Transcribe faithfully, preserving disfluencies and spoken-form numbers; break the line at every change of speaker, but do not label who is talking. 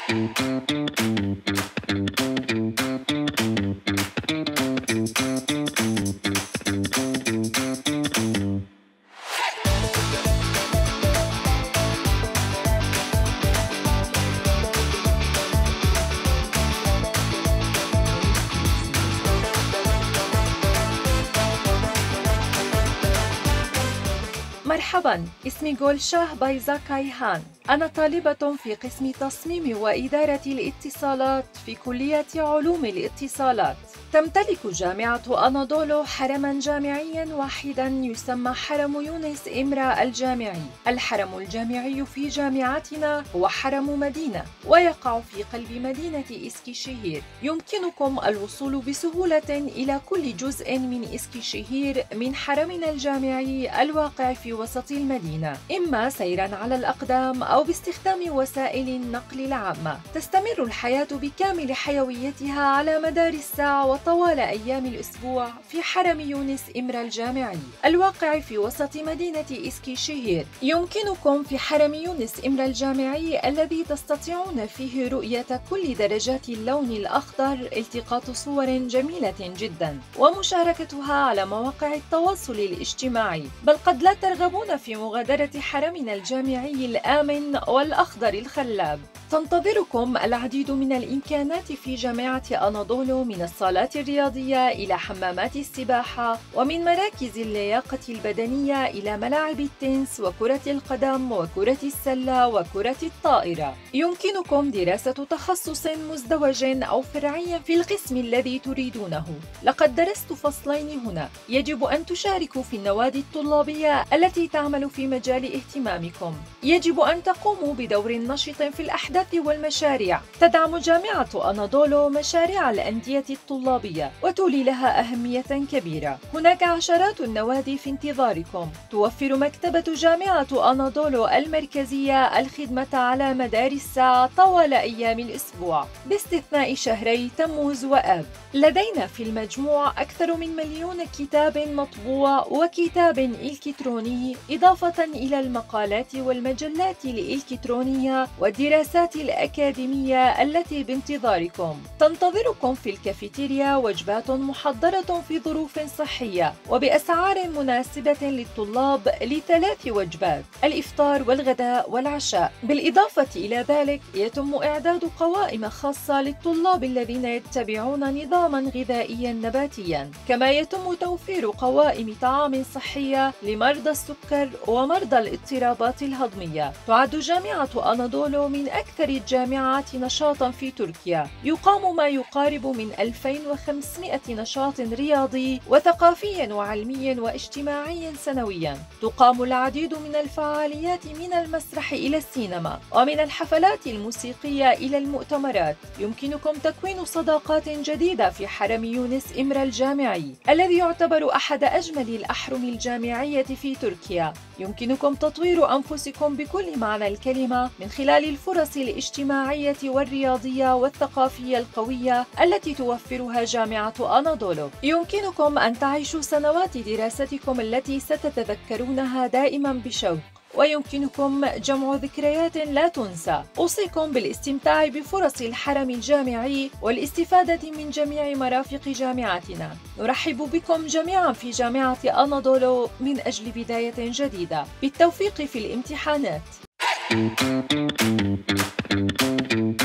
مرحباً، اسمي جولشاه بايزاكاي هان. أنا طالبة في قسم تصميم وإدارة الاتصالات في كلية علوم الاتصالات. تمتلك جامعة أناضولو حرماً جامعياً واحداً يسمى حرم يونس إمرا الجامعي. الحرم الجامعي في جامعتنا هو حرم مدينة، ويقع في قلب مدينة إسكيشهير. يمكنكم الوصول بسهولة إلى كل جزء من إسكيشهير من حرمنا الجامعي الواقع في وسط المدينة، إما سيراً على الأقدام أو باستخدام وسائل النقل العامة. تستمر الحياة بكامل حيويتها على مدار الساعة وطوال أيام الأسبوع في حرم يونس إمرا الجامعي الواقع في وسط مدينة إسكيشهير. يمكنكم في حرم يونس إمرا الجامعي الذي تستطيعون فيه رؤية كل درجات اللون الأخضر التقاط صور جميلة جدا ومشاركتها على مواقع التواصل الاجتماعي، بل قد لا ترغبون في مغادرة حرمنا الجامعي الآمن والأخضر الخلاب. تنتظركم العديد من الإمكانات في جامعة أناضولو، من الصالات الرياضية إلى حمامات السباحة، ومن مراكز اللياقة البدنية إلى ملاعب التنس وكرة القدم وكرة السلة وكرة الطائرة. يمكنكم دراسة تخصص مزدوج أو فرعي في القسم الذي تريدونه. لقد درست فصلين هنا. يجب أن تشاركوا في النوادي الطلابية التي تعمل في مجال اهتمامكم. يجب أن تقوموا بدور نشط في الأحداث والمشاريع. تدعم جامعة أناضولو مشاريع الأندية الطلابية وتولي لها أهمية كبيرة. هناك عشرات النوادي في انتظاركم. توفر مكتبة جامعة أناضولو المركزية الخدمة على مدار الساعة طوال أيام الأسبوع باستثناء شهري تموز وآب. لدينا في المجموع أكثر من مليون كتاب مطبوع وكتاب إلكتروني، إضافة إلى المقالات والمجلات الإلكترونية والدراسات الأكاديمية التي بانتظاركم. تنتظركم في الكافيتيريا وجبات محضرة في ظروف صحية وبأسعار مناسبة للطلاب لثلاث وجبات: الإفطار والغداء والعشاء. بالإضافة إلى ذلك يتم إعداد قوائم خاصة للطلاب الذين يتبعون نظاماً غذائياً نباتياً، كما يتم توفير قوائم طعام صحية لمرضى السكر ومرضى الاضطرابات الهضمية. تعد جامعة أناضولو من أكثر الجامعات نشاطاً في تركيا. يقام ما يقارب من ألفين وخمسمائة نشاط رياضي وثقافي وعلمي واجتماعي سنوياً. تقام العديد من الفعاليات من المسرح إلى السينما، ومن الحفلات الموسيقية إلى المؤتمرات. يمكنكم تكوين صداقات جديدة في حرم يونس إمرا الجامعي الذي يعتبر أحد أجمل الأحرم الجامعية في تركيا. يمكنكم تطوير أنفسكم بكل معنى الكلمة من خلال الفرص الاجتماعية والرياضية والثقافية القوية التي توفرها جامعة أناضولو. يمكنكم أن تعيشوا سنوات دراستكم التي ستتذكرونها دائما بشوق، ويمكنكم جمع ذكريات لا تنسى. أوصيكم بالاستمتاع بفرص الحرم الجامعي والاستفادة من جميع مرافق جامعتنا. نرحب بكم جميعا في جامعة أناضولو من أجل بداية جديدة. بالتوفيق في الامتحانات.